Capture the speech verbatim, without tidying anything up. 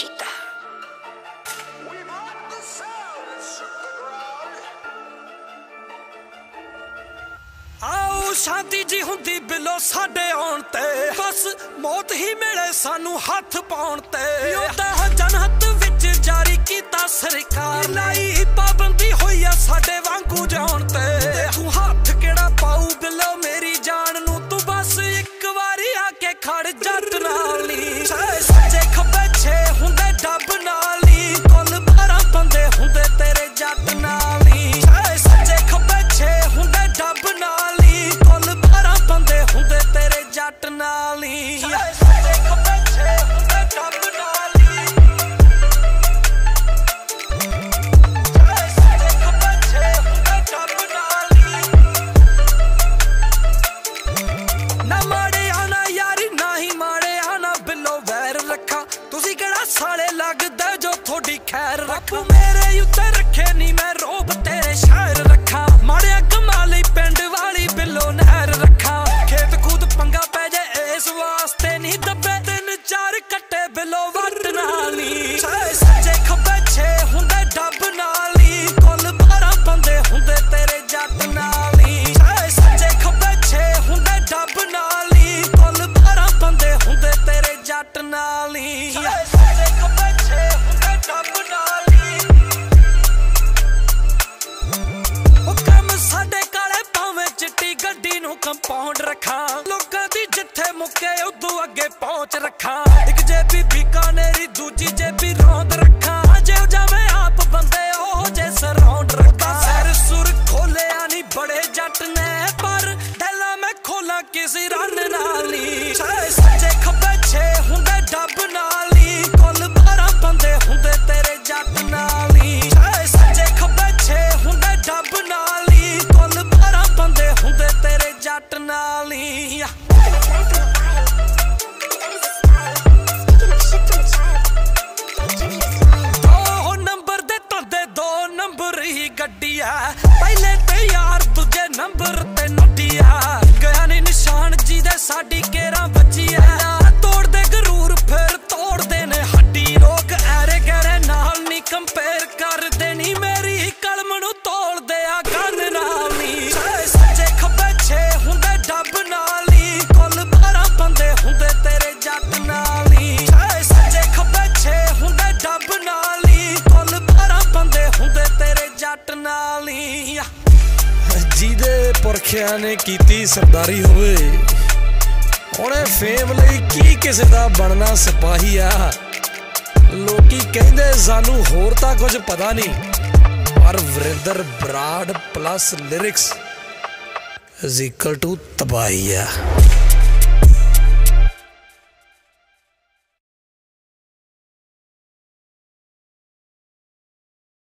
Cheetah. आओ शांति जी हुंदी below साडे आउण ते बस मौत ही मिले सानू हथ पाउण ते योदा जनहत विच जारी कीता सरकार लाई पाबंदी होई आ साडे वांगू जाउण ते तू हथ केड़ा पाऊ बिलो मेरी जान नू तू बस एक वारी आके खड़ जट नाल नी सच्चे खब्बे छे हुंदे डब नाल नी कुल बारह बंदे हुंदे तेरे जट नाल नी सच्चे खब्बे छे हुंदे डब नाल जट नाली सच्चे खब्बे छे हुंदे डब नाली सच्चे खब्बे छे हुंदे डब नाली ना माड़े आना यारी ना ही माड़े आना बिलो वैर रखा तुसी केड़ा साले लगदे जो थोड़ी खैर रखो मेरे उत्ते रखे नी मैं रोब तेरे शायर रखा माड़े कमाली पिंड वाली बिलो नहर रखा खेत खुद पंगा पै जाए इस वास्ते नहीं दबे तीन चार कट्टे बिलो वट नाली सच्चे खब्बे छे हुंदे डब नाली कुल बारह बंदे हुंदे तेरे जट नाली सच्चे खब्बे छे हुंदे डब नाली कुल बारह बंदे हुंदे तेरे जट नाली सच्चे खब्बे छे हुंदे डब नाली ओ कम साडे काले भावें चिट्टी गड्डी नू कंपाउंड रखा लोकां दी जिथे मुके उदों अगे पहुंच रखा एक जेबी बीकानेरी दूजी जेबी रौंद रखा जे जावे आप बंदे ओ जे सराउंड रखा सर सुर खोलिया नी बड़े जट ने पर दिला मैं खोला किसी रन नाली सच्चे खब्बे छे हुंदे डब नाली कुल बारह बंदे हुंदे तेरे जट नाली सच्चे खब्बे छे हुंदे डब नाली कुल बारह बंदे हुंदे तेरे जट नाली गड्डी है पहले ते यार दूजे नंबर ते नड्डी है गया नी निशान जी दे साडी केरा बची है तोड़ दे गरूर फिर तोड़ दे ने हड्डी लोग ऐरे गहरे नाल नी कंपेयर कर दे नी मेरी कलम नू तोड़ दे आ गन नाल नी सच्चे खब्बे छे हुंदे डब नाली कुल बारह बंदे हुंदे तेरे जट नाली सच्चे खब्बे छे हुंदे डब नाली कुल बारह बंदे हुंदे तेरे जट नाली जिहदे पुरखियां ने कीती सरदारी होवे हुणे फेम लई की किसे दा बनना सिपाही आ लोकी कहंदे सानू होर तां कुछ पता नहीं पर Varinder Brar plus lyrics is equal to तबाही आ।